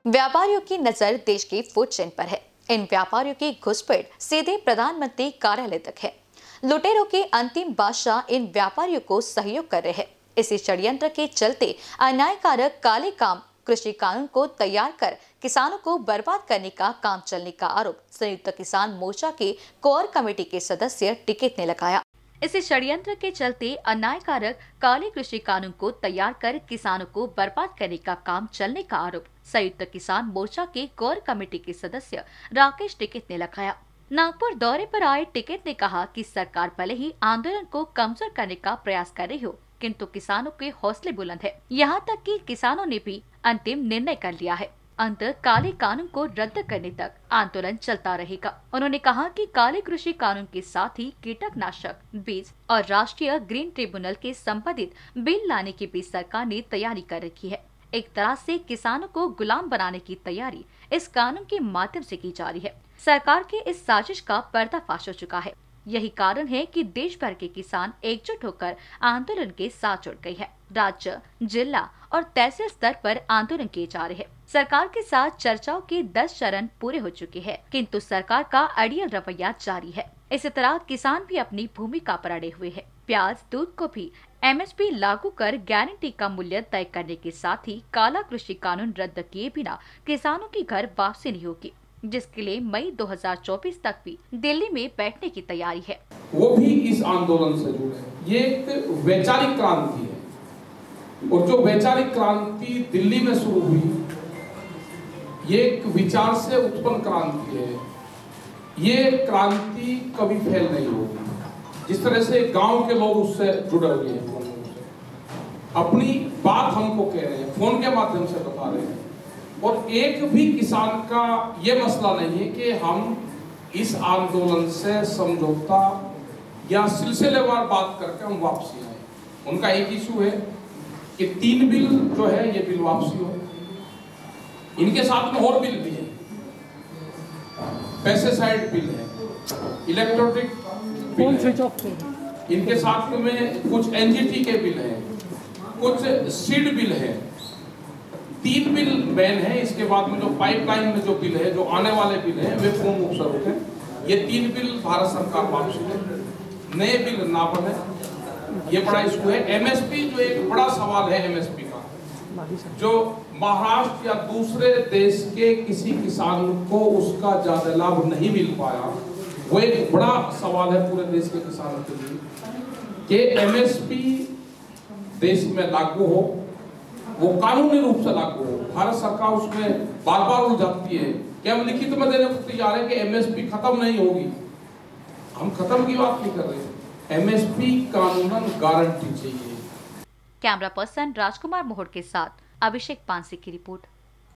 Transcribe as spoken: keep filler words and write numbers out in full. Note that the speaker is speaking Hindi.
व्यापारियों की नजर देश के फूड चेन पर है। इन व्यापारियों की घुसपैठ सीधे प्रधानमंत्री कार्यालय तक है। लुटेरों के अंतिम बादशाह इन व्यापारियों को सहयोग कर रहे हैं। इसी षड्यंत्र के चलते अन्यायकारक काले काम कृषि कानून को तैयार कर किसानों को बर्बाद करने का काम चलने का आरोप संयुक्त किसान मोर्चा के कोर कमेटी के सदस्य टिकैत ने लगाया। इसी षड्यंत्र के चलते अन्यायकारक काले कृषि कानून को तैयार कर किसानों को बर्बाद करने का काम चलने का आरोप संयुक्त किसान मोर्चा के कोर कमेटी के सदस्य राकेश टिकैत ने लगाया। नागपुर दौरे पर आए टिकैत ने कहा कि सरकार भले ही आंदोलन को कमजोर करने का प्रयास कर रही हो, किंतु किसानों के हौसले बुलंद है। यहाँ तक कि किसानों ने भी अंतिम निर्णय कर लिया है। अंत काले कानून को रद्द करने तक आंदोलन चलता रहेगा। उन्होंने कहा कि काले कृषि कानून के साथ ही कीटनाशक, बीज और राष्ट्रीय ग्रीन ट्रिब्यूनल के संबंधित बिल लाने की भी सरकार ने तैयारी कर रखी है। एक तरह से किसानों को गुलाम बनाने की तैयारी इस कानून के माध्यम से की जा रही है। सरकार के इस साजिश का पर्दाफाश हो चुका है। यही कारण है कि देश भर के किसान एकजुट होकर आंदोलन के साथ जुड़ गए हैं। राज्य, जिला और तहसील स्तर पर आंदोलन किए जा रहे हैं। सरकार के साथ चर्चाओं के दस चरण पूरे हो चुके हैं, किंतु सरकार का अड़ियल रवैया जारी है। इसी तरह किसान भी अपनी भूमिका पर अड़े हुए हैं। प्याज, दूध को भी एम एस पी लागू कर गारंटी का मूल्य तय करने के साथ ही काला कृषि कानून रद्द किए बिना किसानों की घर वापसी नहीं होगी, जिसके लिए मई दो हज़ार चौबीस तक भी दिल्ली में बैठने की तैयारी है। वो भी इस आंदोलन से जुड़े। ये एक वैचारिक क्रांति है और जो वैचारिक क्रांति दिल्ली में शुरू हुई, ये एक विचार से उत्पन्न क्रांति है। ये क्रांति कभी फेल नहीं होगी। जिस तरह से गांव के लोग उससे जुड़े हुए हैं, अपनी बात हमको कह रहे हैं, फोन के माध्यम से बता रहे हैं, और एक भी किसान का ये मसला नहीं है कि हम इस आंदोलन से समझौता या सिलसिलेवार बात करके हम वापसी आए। उनका एक इशू है कि तीन बिल जो है ये बिल वापसी हो। इनके साथ में और बिल भी है, पेस्टिसाइड बिल है, इलेक्ट्रॉनिक बिल है, इनके साथ में कुछ एन जी टी के बिल है, कुछ सीड बिल है। तीन बिल बैन है। इसके बाद में जो पाइपलाइन में जो बिल है, जो आने वाले बिल है, वे पूर्ण रूप से रोके। ये तीन बिल भारत सरकार वापसी ले, नए बिल ना बने। ये बड़ा इशू है। एम एस पी जो एक बड़ा सवाल है, एम एस पी का, जो महाराष्ट्र या दूसरे देश के किसी किसान को उसका ज्यादा लाभ नहीं मिल पाया, वो एक बड़ा सवाल है पूरे देश के किसानों के लिए कि एम एस पी देश में लागू हो, वो कानूनी रूप से लागू हो। भारत सरकार उसमें बार बार उलझाती है कि हम लिखित में देने को तैयार है कि एम एस पी खत्म नहीं होगी। हम खत्म की बात नहीं कर रहे। एम एस पी कानूनन गारंटी चाहिए। कैमरा पर्सन राजकुमार मोहर के साथ अभिषेक पांसे की रिपोर्ट।